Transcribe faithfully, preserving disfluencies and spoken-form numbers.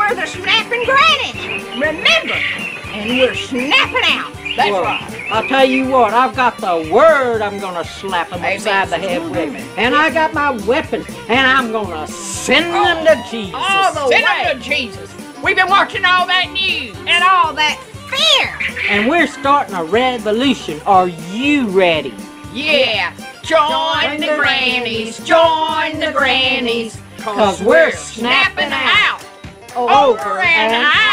we're the Snappin Grannies. Remember, and we're snapping out. That's well, right. I'll tell you what, I've got the word I'm gonna slap them upside the head with. And I got my weapons, and I'm gonna send oh, them to Jesus. All the send way. them to Jesus. We've been watching all that news and all that fear. And we're starting a revolution. Are you ready? Yeah. Join, join the grannies, join the grannies, cause we're snapping out. Over and out.